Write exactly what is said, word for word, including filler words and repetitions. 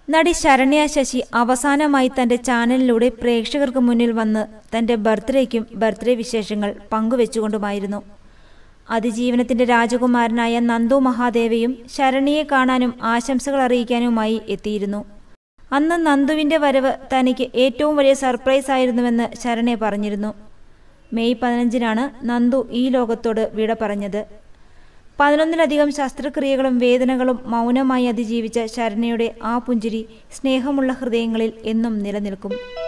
നടി ശരണ്യ ശശി അവസാനമായി തന്റെ ചാനലിലൂടെ പ്രേക്ഷകർക്ക് മുന്നിൽ വന്ന് തന്റെ ബർത്ത്ഡേക്കും ബർത്ത്ഡേ വിശേഷങ്ങൾ പങ്കുവെച്ചുകൊണ്ടുമായിരുന്നു. അതിജീവനത്തിന്റെ രാജകുമാരനായ നന്ദു മഹാദേവയും ശരണ്യയെ കാണാനും ആശംസകൾ അറിയിക്കാനുമായി എത്തിയിരുന്നു. അന്ന് നന്ദുവിന്റെ വരവ് തനിക്ക് ഏറ്റവും വലിയ സർപ്രൈസ് ആയിരുന്നുവെന്ന് ശരണ്യ പറഞ്ഞിരുന്നു. മെയ് പതിനഞ്ചിനാണ് നന്ദു ഈ ലോകത്തോട് വിട പറഞ്ഞത്. പതിനൊന്നിലധികം ശസ്ത്രക്രിയകളും വേദനകളും മൗനമായി അതിജീവിച്ച ശരണ്യയുടെ ആ പുഞ്ചിരി സ്നേഹമുള്ള ഹൃദയങ്ങളിൽ എന്നും നിലനിൽക്കും.